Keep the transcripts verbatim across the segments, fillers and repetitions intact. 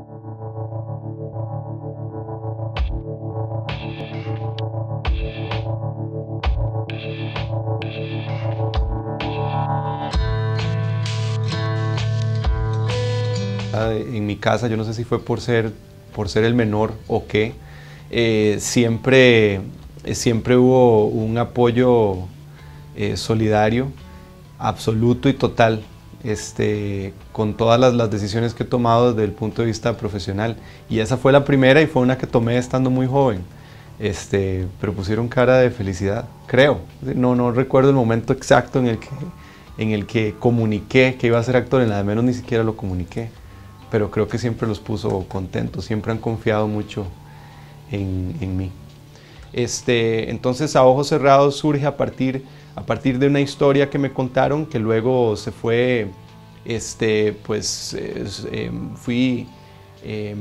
En mi casa, yo no sé si fue por ser, por ser el menor o qué, eh, siempre, siempre hubo un apoyo eh, solidario, absoluto y total, este, con todas las, las decisiones que he tomado desde el punto de vista profesional. Y esa fue la primera y fue una que tomé estando muy joven. Este, pero pusieron cara de felicidad, creo. No, no recuerdo el momento exacto en el que, en el que comuniqué que iba a ser actor, en la de menos ni siquiera lo comuniqué. Pero creo que siempre los puso contentos, siempre han confiado mucho en, en mí. Este, entonces, A Ojos Cerrados surge a partir, a partir de una historia que me contaron, que luego se fue, este, pues, es, eh, fui eh,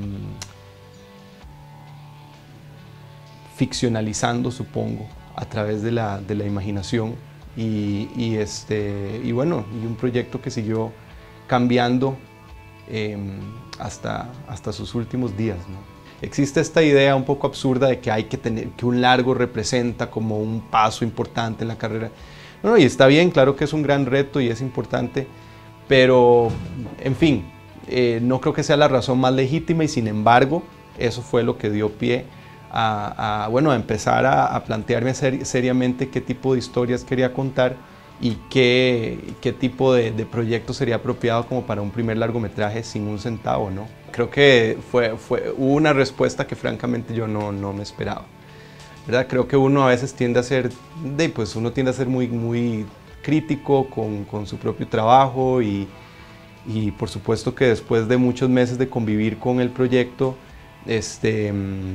ficcionalizando, supongo, a través de la, de la imaginación. Y, y, este, y bueno, y un proyecto que siguió cambiando Eh, hasta, hasta sus últimos días, ¿no? Existe esta idea un poco absurda de que hay que tener, que un largo representa como un paso importante en la carrera. No, no, y está bien, claro que es un gran reto y es importante, pero en fin, eh, no creo que sea la razón más legítima y sin embargo, eso fue lo que dio pie a, a, bueno, a empezar a, a plantearme ser, seriamente qué tipo de historias quería contar y qué, qué tipo de, de proyecto sería apropiado como para un primer largometraje sin un centavo, ¿no? Creo que fue, fue, hubo una respuesta que francamente yo no, no me esperaba, ¿verdad? Creo que uno a veces tiende a ser, de, pues uno tiende a ser muy, muy crítico con, con su propio trabajo y, y por supuesto que después de muchos meses de convivir con el proyecto, este,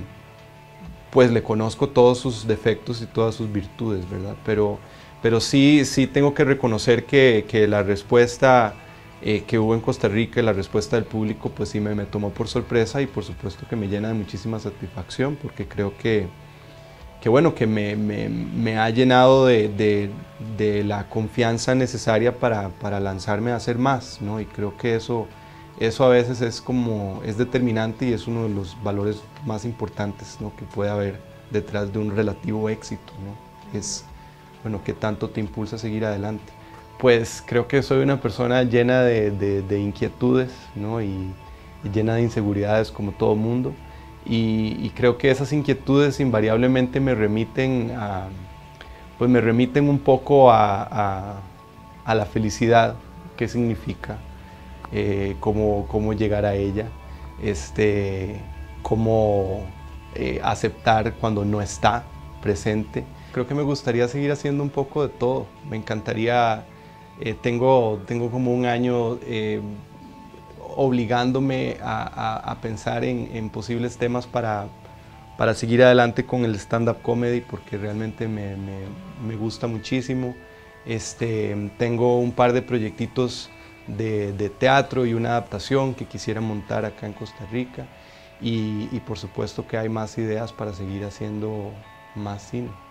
pues le conozco todos sus defectos y todas sus virtudes, ¿verdad? Pero, pero sí, sí tengo que reconocer que, que la respuesta eh, que hubo en Costa Rica, la respuesta del público, pues sí me, me tomó por sorpresa y por supuesto que me llena de muchísima satisfacción porque creo que, que bueno, que me, me, me ha llenado de, de, de la confianza necesaria para, para lanzarme a hacer más, ¿no? Y creo que eso, eso a veces es como, es determinante y es uno de los valores más importantes, ¿no?, que puede haber detrás de un relativo éxito, ¿no? Es, bueno, ¿qué tanto te impulsa a seguir adelante? Pues creo que soy una persona llena de, de, de inquietudes, ¿no? y, y llena de inseguridades como todo mundo. Y, y creo que esas inquietudes invariablemente me remiten a, pues me remiten un poco a, a, a la felicidad, qué significa, eh, cómo, cómo llegar a ella, este, cómo eh, aceptar cuando no está presente. Creo que me gustaría seguir haciendo un poco de todo. Me encantaría, eh, tengo, tengo como un año eh, obligándome a, a, a pensar en, en posibles temas para, para seguir adelante con el stand-up comedy porque realmente me, me, me gusta muchísimo. Este, tengo un par de proyectitos de, de teatro y una adaptación que quisiera montar acá en Costa Rica y, y por supuesto que hay más ideas para seguir haciendo más cine.